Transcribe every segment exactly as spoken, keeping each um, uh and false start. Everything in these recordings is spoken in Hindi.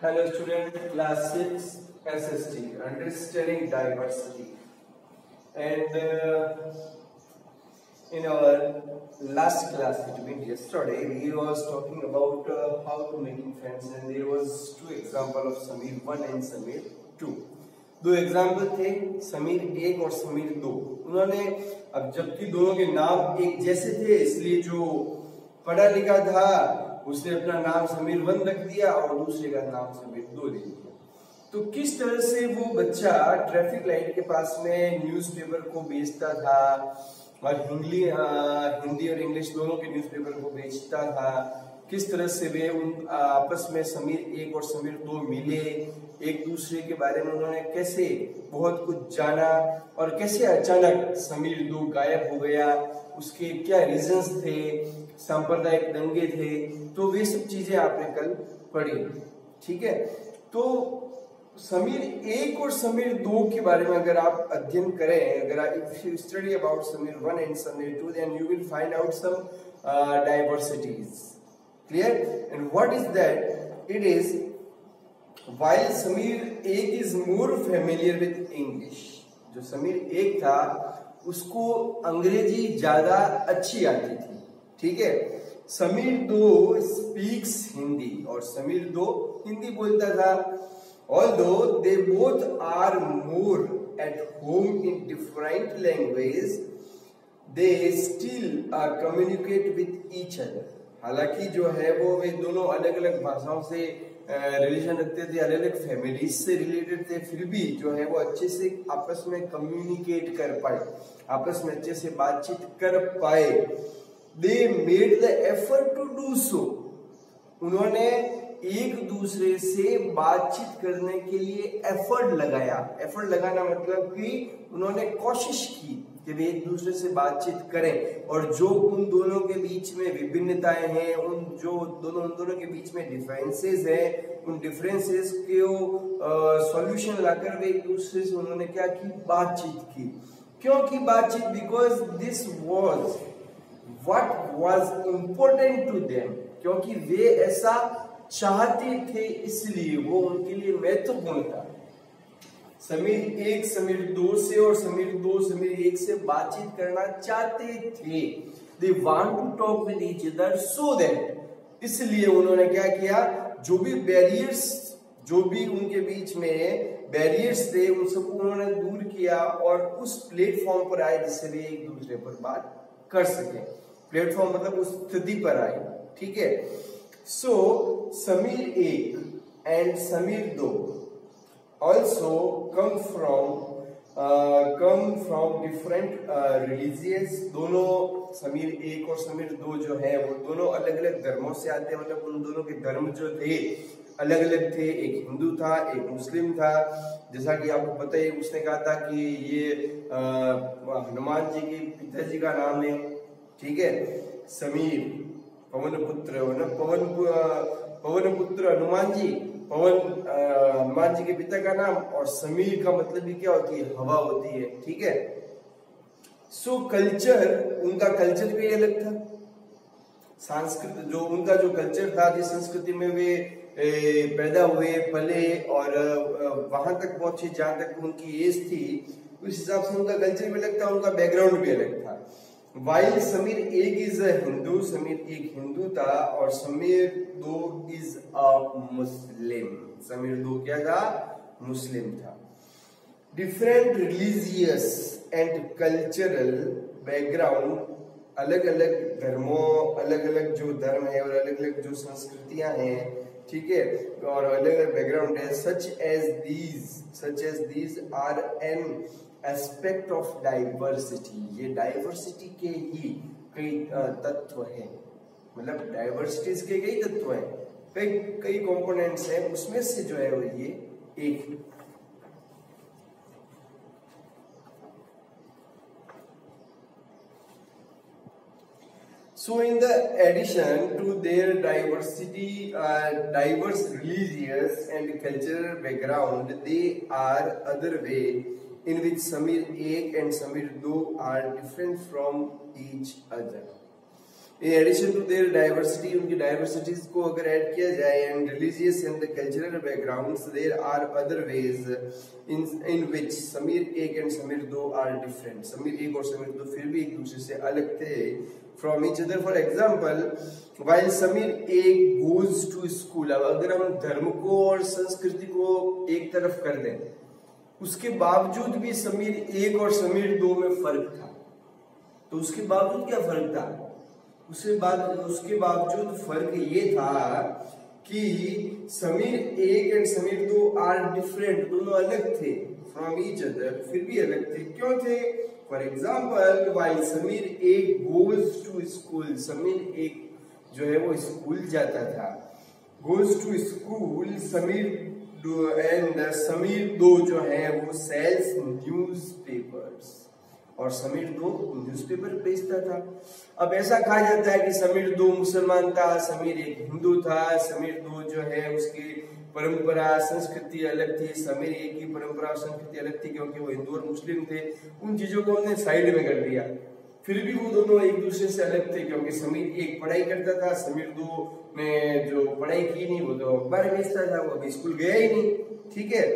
Hello student, class six S S T, understanding diversity. And uh, in our last class between yesterday, we was talking about uh, how to making friends, and there was two example of Samir one and Samir two. दो एग्जाम्पल थे, समीर एक और समीर दो. उन्होंने अब जबकि दोनों के नाम एक जैसे थे, इसलिए जो पढ़ा लिखा था उसने अपना नाम समीर वन रख दिया और दूसरे का नाम समीर दो ले लिया. तो किस तरह से वो बच्चा ट्रैफिक लाइट के पास में न्यूज़पेपर को बेचता था और हिंदी हिंदी और इंग्लिश दोनों के न्यूज़पेपर को बेचता था, किस तरह से वे उन आपस में समीर एक और समीर दो मिले, एक दूसरे के बारे में उन्होंने कैसे बहुत कुछ जाना और कैसे अचानक समीर दो गायब हो गया, उसके क्या रीजंस थे, सांप्रदायिक दंगे थे, तो वे सब चीजें आपने कल पढ़ी. ठीक है, तो समीर एक और समीर दो के बारे में अगर आप अध्ययन करें, अगर if you study about Samir one and Samir two, then you will find out some diversities. Clear? And what is that? It is while Samir एक is more familiar with English. जो समीर एक था उसको अंग्रेजी ज्यादा अच्छी आती थी. ठीक है, समीर दो speaks हिंदी और समीर दो हिंदी बोलता था. Although they both are more at home in different languages, they still uh, communicate with each other. हालांकि जो है वो वे दोनों अलग अलग भाषाओं से रिलेशन रखते थे, अलग अलग फैमिलीज से रिलेटेड थे, फिर भी जो है वो अच्छे से आपस में कम्युनिकेट कर पाए, आपस में अच्छे से बातचीत कर पाए. They made the effort to do so. उन्होंने एक दूसरे से बातचीत करने के लिए एफर्ट लगाया. एफर्ट लगाना मतलब कि उन्होंने कोशिश की कि वे एक दूसरे से बातचीत करें, और जो उन दोनों के बीच में विभिन्नताएं हैं, उन जो दोनों उन दोनों के बीच में डिफरेंसेस हैं, उन डिफरेंसेस को सॉल्यूशन लाकर वे एक दूसरे से उन्होंने क्या की, बातचीत की. क्यों की बातचीत? Because this was what was important to them. क्योंकि वे ऐसा चाहते थे, इसलिए वो उनके लिए महत्वपूर्ण था. समीर एक समीर दो से और समीर दो समीर एक से बातचीत करना चाहते थे. They want to talk with each other so that, इसलिए उन्होंने क्या किया, जो भी बैरियर्स जो भी उनके बीच में बैरियर्स थे उन सबको उन्होंने दूर किया और उस प्लेटफॉर्म पर आए जिससे वे एक दूसरे पर बात कर सके. प्लेटफॉर्म मतलब उस स्थिति पर आए. ठीक है, सो समीर एक एंड समीर दो also come from uh, come from different uh, religions. दोनों समीर एक और समीर दो जो है वो दोनों अलग अलग धर्मों से आते हैं, मतलब उन दोनों के धर्म जो थे अलग अलग थे. एक हिंदू था, एक मुस्लिम था. जैसा कि आपको पता है, उसने कहा था कि ये हनुमान जी के पिताजी का नाम है. ठीक है, समीर पवन पुत्र, पवन पवन पुत्र हनुमान जी, पवन हनुमान जी के पिता का नाम, और समीर का मतलब भी क्या होती है, हवा होती है. ठीक है, सो कल्चर, उनका कल्चर भी अलग था. संस्कृत जो उनका जो कल्चर था, जिस संस्कृति में वे ए, पैदा हुए, पले और वहां तक पहुंचे जहां तक उनकी एज थी, उस हिसाब से उनका कल्चर भी अलग था, उनका बैकग्राउंड भी अलग था. वाइल समीर एक इज अ हिंदू, समीर एक हिंदू था, और समीर दो इज अ मुस्लिम. समीर दो क्या था, मुस्लिम था. Different religious and cultural background, अलग अलग धर्मों, अलग अलग जो धर्म है और अलग अलग जो संस्कृतियां हैं. ठीक है, और अलग अलग बैकग्राउंड है. Such as these such as these are an aspect of diversity. ये डाइवर्सिटी के ही कई तत्व हैं, मतलब डाइवर्सिटीज के कई तत्व हैं, कई कई कंपोनेंट्स हैं, उसमें से जो है वो ये एक है. So in the addition to their diversity, uh, diverse religious and cultural background, they are other way in which Samir एक and Samir दो are different from each other. In addition to their diversity, उनकी diversities को अगर ऐड किया जाए and religious and the cultural backgrounds, there are other ways in in which Sameer एक and समीर दो are different. समीर एक और समीर दो फिर भी एक दूसरे से अलग थे from each other. For example, while Sameer एक goes to school, अब अगर हम धर्म को और संस्कृति को एक तरफ कर दें, उसके बावजूद भी समीर एक और समीर दो में फर्क था। तो उसके बावजूद क्या फर्क था? उसके बाद उसके बावजूद फर्क ये था कि समीर एक एंड समीर दो आर डिफरेंट, दोनों अलग थे फ्रॉम ईच अदर, फिर भी अलग थे। क्यों थे? फॉर एग्जाम्पल, व्हाइल समीर एक गोज टू स्कूल, समीर एक जो है वो स्कूल जाता था, goes to school, Samir and Samir दो जो है वो सेल्स न्यूज़पेपर्स, और समीर दो न्यूज़पेपर बेचता था। अब ऐसा कहा जाता है कि समीर दो मुसलमान था, समीर एक हिंदू था, समीर दो जो है उसकी परंपरा संस्कृति अलग थी, समीर एक की परंपरा संस्कृति अलग थी क्योंकि वो हिंदू और मुस्लिम थे। उन चीजों को हमने साइड में कर दिया, फिर भी वो दोनों एक दूसरे से अलग थे क्योंकि समीर एक पढ़ाई करता था, समीर दो ने जो पढ़ाई की नहीं वो तो अखबार बेचता था, वो अभी स्कूल गया ही नहीं। ठीक है,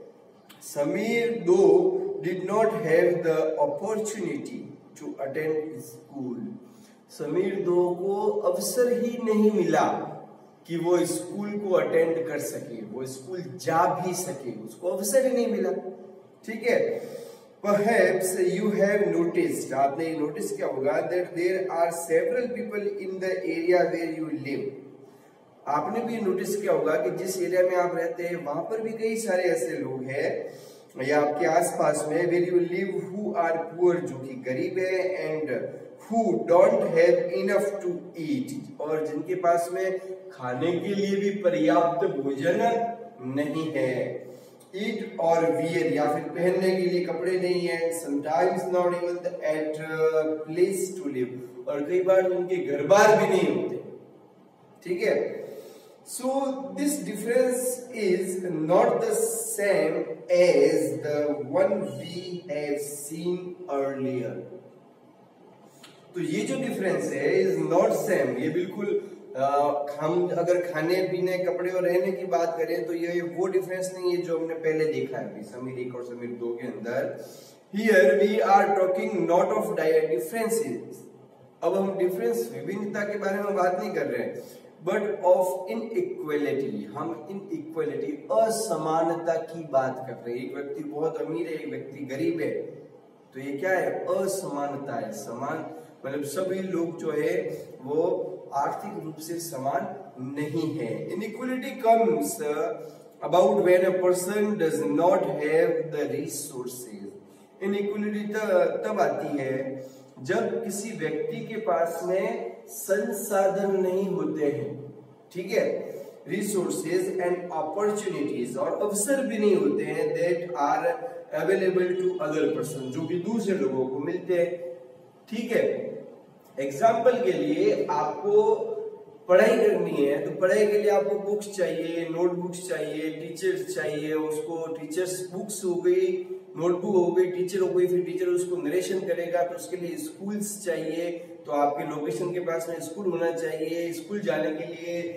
समीर दो did not have the opportunity to attend school. Sameer दो को अवसर ही नहीं मिला कि वो स्कूल को अटेंड कर सके, वो स्कूल जा भी सके, उसको अवसर ही नहीं मिला। ठीक है, Perhaps you have noticed, आपने ये नोटिस किया होगा that there are several people in the area where you live. आपने भी नोटिस किया होगा कि जिस एरिया में आप रहते हैं वहां पर भी कई सारे ऐसे लोग हैं या आपके आसपास में where you live who are poor, जो कि गरीब है, and who don't have enough to eat, और जिनके पास में खाने के लिए भी पर्याप्त भोजन नहीं है, eat और wear या फिर पहनने के लिए कपड़े नहीं है, sometimes not even at place to live, और कई बार उनके घर बार भी नहीं होते। ठीक है, so this difference is not the same as the one we have seen earlier. तो ये जो डिफरेंस है is not same, ये बिल्कुल आ, हम अगर खाने पीने कपड़े और रहने की बात करें तो ये वो डिफरेंस नहीं है जो हमने पहले देखा है समीर एक और समीर दो के अंदर। Here we are talking not of differences, अब हम डिफरेंस विभिन्नता के बारे में बात नहीं कर रहे हैं, बट ऑफ इनइक्वालिटी, हम इनइक्वालिटी असमानता की बात कर रहे हैं। एक व्यक्ति बहुत अमीर है, एक व्यक्ति गरीब है, तो ये क्या है? असमानता है। समान मतलब सभी लोग जो है वो आर्थिक रूप से समान नहीं है। Inequality comes about when a person does not have the resources. Inequality तब आती है जब किसी व्यक्ति के पास में संसाधन नहीं होते हैं। ठीक है, रिसोर्सेज एंड अपॉर्चुनिटीज, और अवसर भी नहीं होते हैं that are available to other person, जो कि दूसरे लोगों को मिलते हैं। ठीक है, एग्जाम्पल के लिए आपको पढ़ाई करनी है तो पढ़ाई के लिए आपको बुक्स चाहिए, नोटबुक्स चाहिए, टीचर्स चाहिए, उसको टीचर्स बुक्स हो गई, नोटबुक हो गई, टीचर हो गई, फिर टीचर उसको नरेशन करेगा तो उसके लिए स्कूल्स चाहिए, तो आपके लोकेशन के पास में स्कूल होना चाहिए। स्कूल जाने के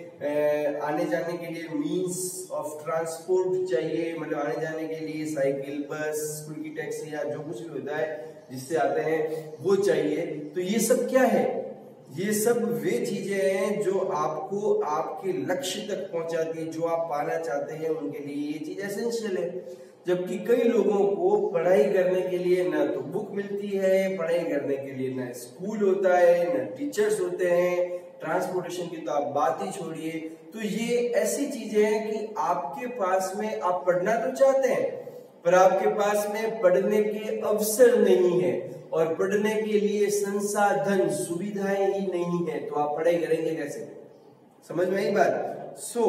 लिए आने जाने के लिए मींस ऑफ ट्रांसपोर्ट चाहिए, मतलब आने जाने के लिए साइकिल, बस, स्कूल की टैक्सी या जो कुछ भी होता है जिससे आते हैं वो चाहिए। तो ये सब क्या है? ये सब वे चीजें हैं जो आपको आपके लक्ष्य तक पहुंचाती है, जो आप पाना चाहते हैं उनके लिए ये चीज एसेंशियल है। जबकि कई लोगों को पढ़ाई करने के लिए ना तो बुक मिलती है, पढ़ाई करने के लिए ना स्कूल होता है, ना टीचर्स होते हैं, ट्रांसपोर्टेशन की तो आप बात ही छोड़िए। तो ये ऐसी चीजें हैं कि आपके पास में आप पढ़ना तो चाहते हैं पर आपके पास में पढ़ने के अवसर नहीं है और पढ़ने के लिए संसाधन सुविधाएं ही नहीं है, तो आप पढ़ाई करेंगे कैसे? समझ में आई बात? So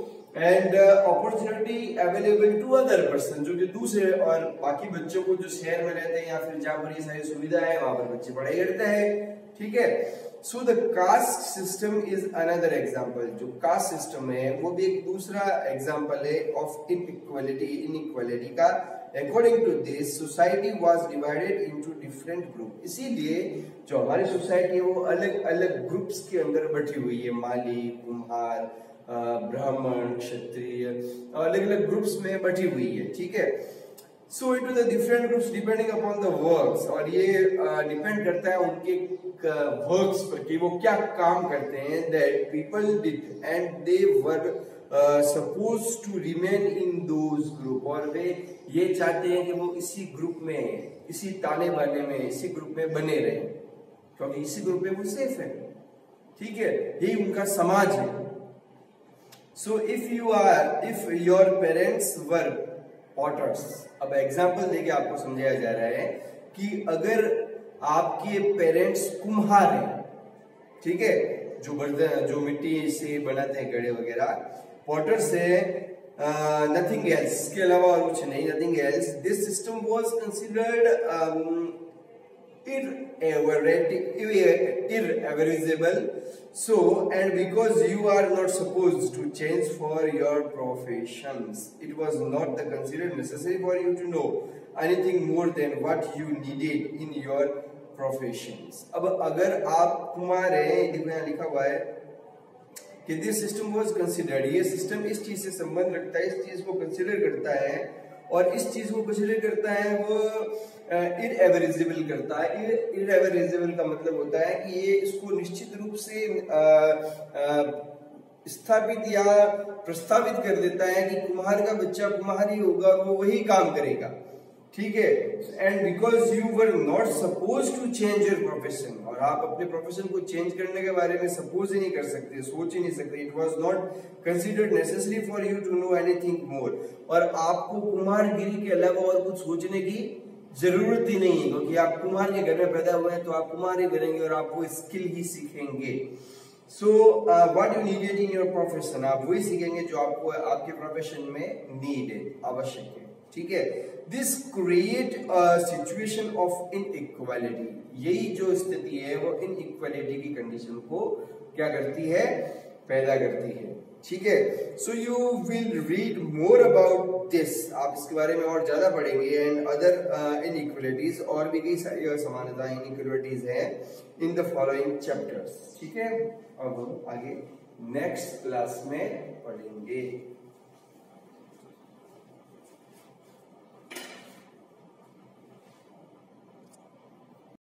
and opportunity available to other person, जो कि दूसरे और बाकी बच्चों को जो शहर में रहते हैं या फिर जहां पर ये सारी सुविधा है वहां पर बच्चे पढ़ाई करते हैं। ठीक है, so the caste system is another example. जो कास्ट सिस्टम है वो भी एक दूसरा एग्जाम्पल है ऑफ इनइक्वालिटी, इनइक्वालिटी का According to this, society was divided into different group. इसीलिए जो हमारी सोसाइटी है वो अलग अलग ग्रुप्स के अंदर बटी हुई है, माली, कुम्हार, ब्राह्मण, क्षत्रिय, अलग अलग ग्रुप्स में बटी हुई है, ठीक है। So it the different groups depending upon the works, और ये डिपेंड uh, करता है उनके वर्क्स uh, पर कि वो क्या काम करते हैं। That people did and they were suppose to remain in those group, और वे ये चाहते हैं कि वो इसी ग्रुप में, इसी ताने बाने में, इसी ग्रुप में बने रहे, क्योंकि इसी ग्रुप में वो सेफ है, ठीक है। यही उनका समाज है। So if you are if your parents were potters, अब एग्जाम्पल देके आपको समझाया जा रहा है कि अगर आपके पेरेंट्स कुम्हार हैं, ठीक है, जो बर्तन जो मिट्टी से बनाते हैं घड़े वगैरह, पॉटर से नथिंग एल्स, इसके अलावा और कुछ नहीं, nothing else, this system was considered irreversible. So, and because you are not supposed to change for your professions, it was not the considered necessary for you to know anything more than what you needed in your professions. अब अगर आप कुमार हैं, यहाँ लिखा हुआ है कि दिस सिस्टम वाज कंसिडर्ड, ये सिस्टम इस चीज से संबंध रखता है, इस चीज को कंसिडर करता है, और इस चीज को कंसिडर करता है वो इरएवरेजिबल करता है। इरएवरेजिबल का मतलब होता है कि ये इसको निश्चित रूप से आ, आ, स्थापित या प्रस्तावित कर देता है कि कुम्हार का बच्चा कुम्हार ही होगा, वो वही काम करेगा, ठीक है। And because you were not suppose to change your profession, और आप अपने प्रोफेशन को चेंज करने के बारे में सपोज ही नहीं कर सकते, सोच ही नहीं सकते। It was not considered necessary for you to know anything more, और आपको कुम्हारगिरी के अलावा और कुछ सोचने की जरूरत ही नहीं है, क्योंकि आप कुम्हार के घर में पैदा हुए हैं तो आप कुम्हार ही करेंगे और आप वो स्किल ही सीखेंगे। So what you needed in your profession, आप वही सीखेंगे जो आपको आपके प्रोफेशन में नीड है, आवश्यक है, ठीक है। This create a situation of inequality, यही जो स्थिति है वो इनइक्वालिटी की कंडीशन को क्या करती है, पैदा करती है, ठीक है। So you will read more about this, आप इसके बारे में और ज्यादा पढ़ेंगे, एंड अदर इनइक्वालिटीज, और भी कई सारी समानताएं इनइक्वालिटीज हैं इन द फॉलोइंग चैप्टर्स, ठीक है। अब हम आगे नेक्स्ट क्लास में पढ़ेंगे।